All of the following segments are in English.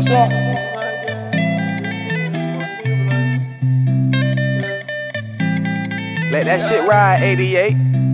What's up? Let that shit ride, 88.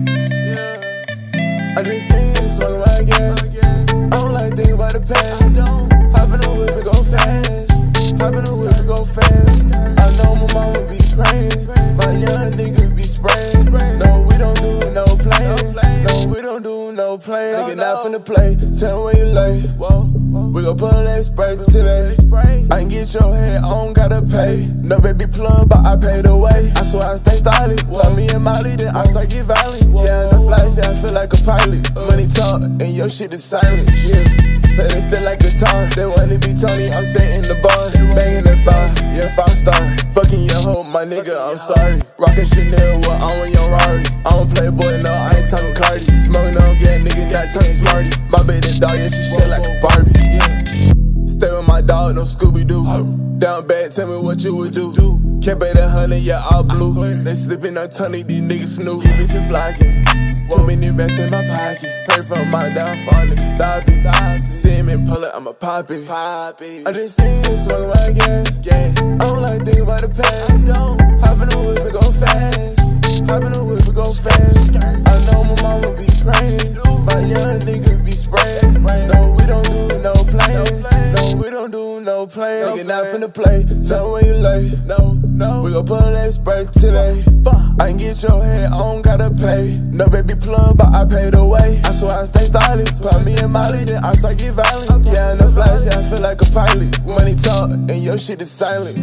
I just seen you smoking my gas. I don't like thinking about the past. Hop in the whip and go fast. Hop in the whip and go fast. I know my mama be praying. My young nigga be spraying. No, we don't do no playing. No, we don't do no playing. Nigga not finna play. Tell me where you lay. We gon' pull that spray today. I can get your head, I don't gotta pay. No baby plug, but I pay the way. I swear I stay stylish. Love me and Molly, then I start get violent. Yeah, in the flights, yeah, I feel like a pilot. Money talk, and your shit is silent. Yeah, play it still like guitar. They wanna be Tony, I'm staying in the bar. Banging that 5, yeah, 5-star. Fucking your hoe, my nigga, I'm sorry. Rockin' Chanel, well, I'm with your Rari. I don't play boy, no, I ain't talking Cardi. Smoking on gas, nigga, not talking Smarty. My baby dog, yeah, she shit like a Barbie. Yeah. Stay with my dog, no Scooby-Doo. Down bad, tell me what you would do. Can't pay that 100, yeah, all blue. They slippin' on Tony, these niggas snoop. These bitches flocking. Too many rest in my pocket. Pray for my downfall, nigga, stop it. See him in public, I'ma pop it. I just seen you smoking my gas. I don't like thinking about the past. Hop in the whip and go fast. Hop in the whip and go fast. I know my mama be praying. My young nigga be spraying. No, we don't do no playing. No, we don't do no playing. Nigga not finna play. Tell me where you lay. No, we gon' pull that spray today. I can get your head, I don't gotta pay. No baby plug, but I pay the way. I swear I stay stylish. Pop me and Molly, then I start get violent. Yeah, in the flights, yeah, I feel like a pilot. Money talk, and your shit is silent.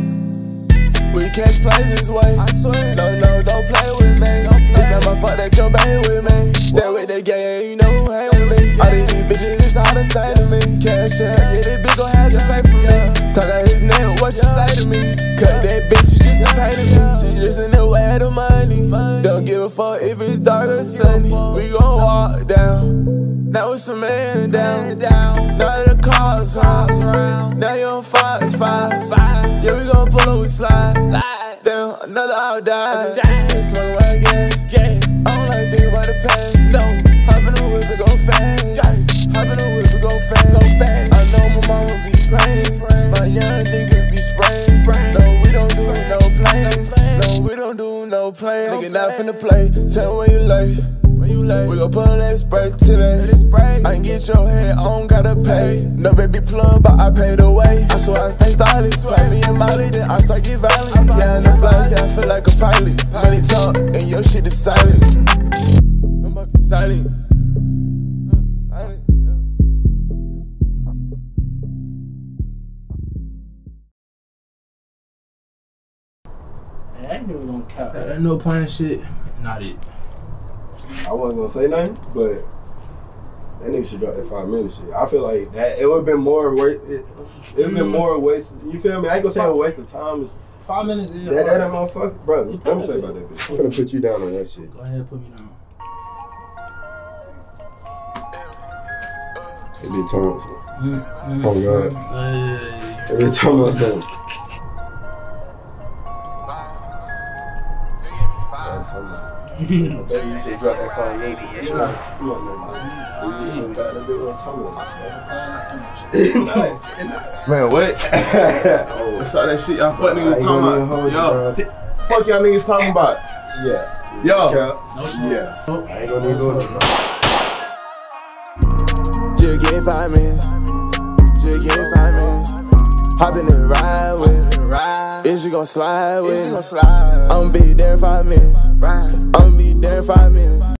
We catch plays this way. I swear. No, don't play with me. Now my fuck that your baby with me. Stay with that gang, and you know who hang with me. All these bitches is all the same to me. Cash out, yeah, this bitch gon' have to pay for me. Talk out his name, what you say to me? Cause that bitch is just a pain to me. She just in the way of the money. Don't give a fuck if it's dark or sunny. We gon' walk down. Now it's a man down. Now the cars round. Now you on 5. Yeah, we gon' pull up, we slide. Damn, another I'll die. Smoking my gas. I don't like thinking about the past. Hop in the whip and go fast. Hop in the whip and go fast. I know my mama be praying. My young nigga be spraying. No, we don't do no playing. No, we don't do no playing. Nigga not finna play. Tell me where you lay. We gon' pull that spray today. I can get your head, I don't gotta pay. No baby plug, but I pay the way. I swear I stay stylish. Play me and Molly, then I start get violent. Yeah, in the flights, yeah, I feel like a pilot. Money talk, and your shit is silent. I'm fucking silent. That nigga don't count. That ain't no playing shit. Not it. I wasn't gonna say nothing, but that nigga should drop that 5 minute shit. I feel like that it would've been more waste. It would've been more waste. You feel me? I ain't gonna say a waste of time. 5 minutes is that motherfucker, bro. Let me tell you about that bitch. I'm finna put you down on that shit. Go ahead, put me down. Every time, so. Oh God. Every time I say. You should drop that 580. Come on, man, what? I saw that shit y'all fuck niggas talking about. Yo, fuck y'all niggas talking about. Yeah. Yo. Yeah. I ain't gonna do it. Just get 5 minutes. Just get 5 minutes. Hop in and ride with me. Is you gon' slide with me? I'ma be there in 5 minutes. I'ma be there in 5 minutes.